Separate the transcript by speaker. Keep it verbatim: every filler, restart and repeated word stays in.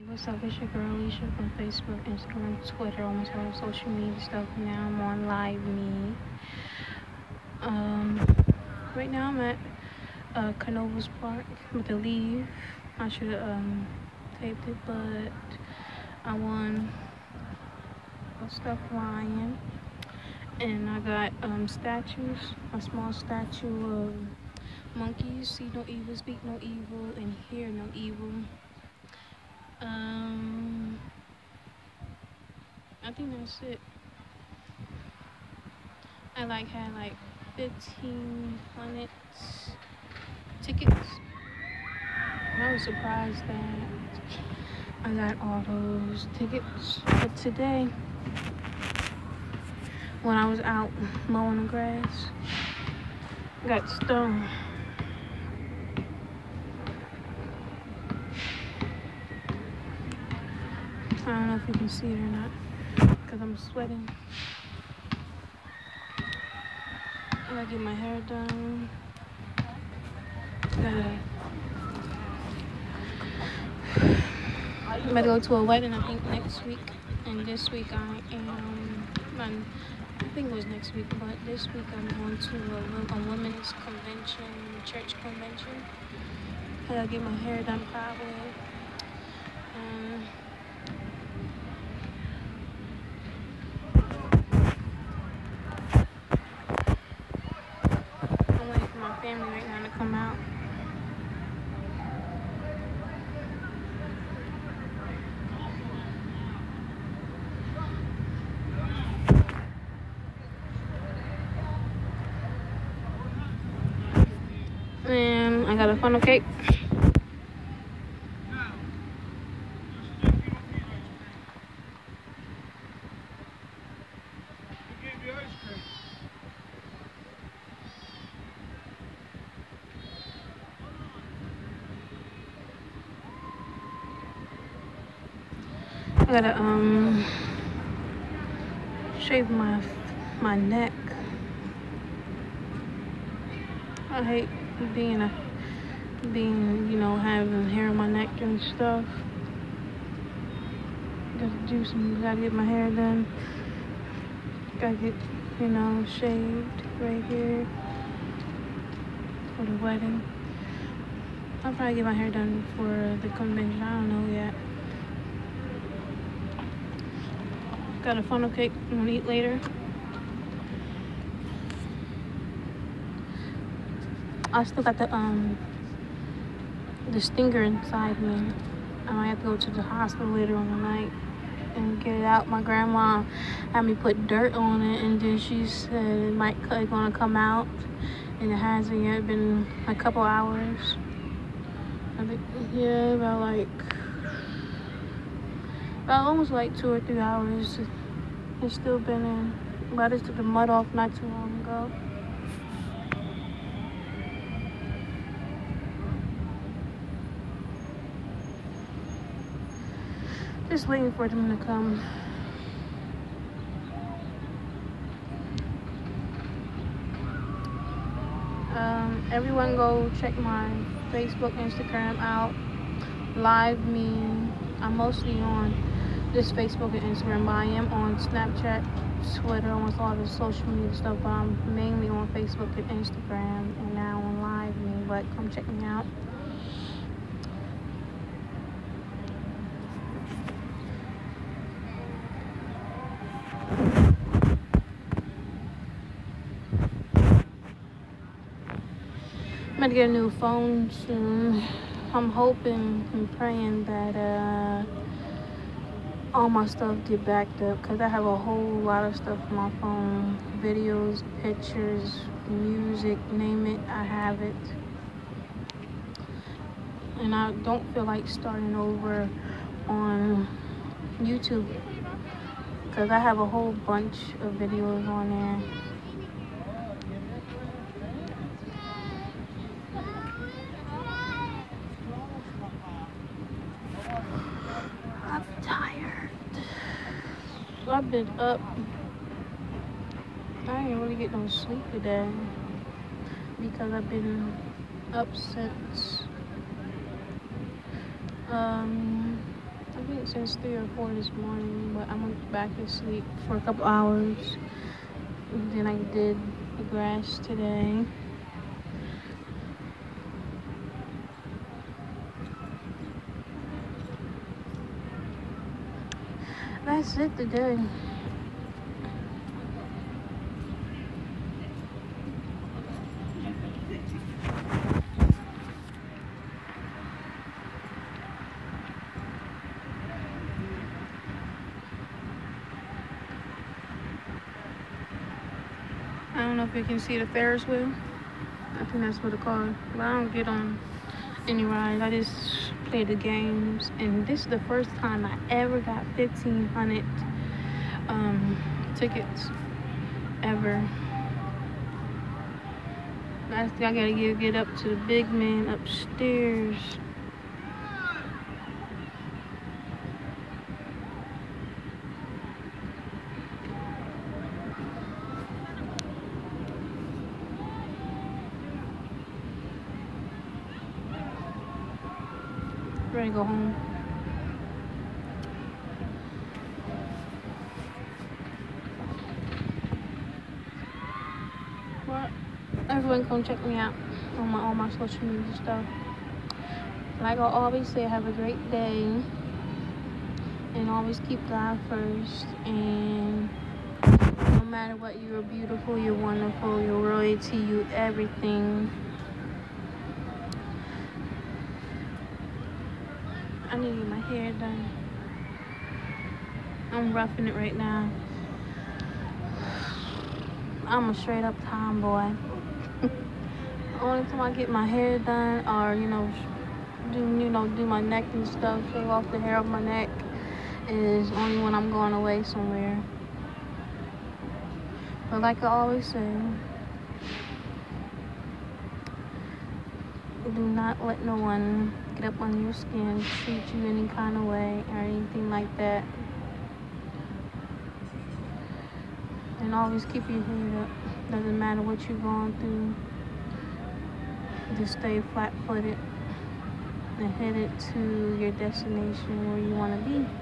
Speaker 1: What's up? It's your girl Alicia from Facebook, Instagram, Twitter, almost all social media stuff. Now I'm on Live Me. Um, right now I'm at uh, Canovas Park with the leave. I should have um, taped it, but I won a stuffed lion, and I got um, statues. A small statue of monkeys. See no evil, speak no evil, and hear no evil. Um. I think that's it. I like had like fifteen hundred tickets. I was surprised that I got all those tickets. But today, when I was out mowing the grass, I got stung. I don't know if you can see it or not, because I'm sweating. I gotta get my hair done. Gotta I'm gonna go to a wedding, I think, next week. And this week I am, I think it was next week, but this week I'm going to a, a women's convention, church convention. I gotta get my hair done probably. Um, I'm waiting for my family right now to come out. And I got a funnel cake. I gotta um shave my my neck. I hate being a being you know having hair on my neck and stuff. Gotta do some. Gotta get my hair done. Gotta get you know shaved right here for the wedding. I'll probably get my hair done for the convention. I don't know yet. Got a funnel cake I'm gonna eat later. I still got the um the stinger inside me. I might have to go to the hospital later on the night and get it out. My grandma had me put dirt on it, and then she said it might it's gonna come out, and it hasn't yet. Been a couple hours. I think yeah, about like about almost like two or three hours. It's still been in. But I just took the mud off not too long ago. Just waiting for them to come. Um, everyone go check my Facebook, Instagram out. Live me. I'm mostly on this Facebook and Instagram, but I am on Snapchat, Twitter, almost all the social media stuff. But I'm mainly on Facebook and Instagram, and now on Live Me. But come check me out. I'm gonna get a new phone soon. I'm hoping and praying that uh, all my stuff get backed up, because I have a whole lot of stuff on my phone. Videos, pictures, music, name it, I have it. And I don't feel like starting over on YouTube, because I have a whole bunch of videos on there. I'm tired. So I've been up. I didn't really get no sleep today because I've been up since um since three or four this morning, but I went back to sleep for a couple hours. And then I did the grass today. That's it today. I don't know if you can see the Ferris wheel. I think that's what it's called. But I don't get on any rides. I just play the games. And this is the first time I ever got fifteen hundred um, tickets ever. I think I gotta get, get up to the big man upstairs. Ready to go home. Well, everyone come check me out on my all my social media stuff. Like I always say, have a great day. And always keep God first. And no matter what, you're beautiful, you're wonderful, you're royalty, you everything. I need to get my hair done. I'm roughing it right now. I'm a straight up tomboy. Only time I get my hair done, or you know, do you know do my neck and stuff, shave off the hair off my neck, is only when I'm going away somewhere. But like I always say, do not let no one get up on your skin, treat you any kind of way or anything like that. And always keep your head up. Doesn't matter what you're going through. Just stay flat-footed and headed to your destination where you want to be.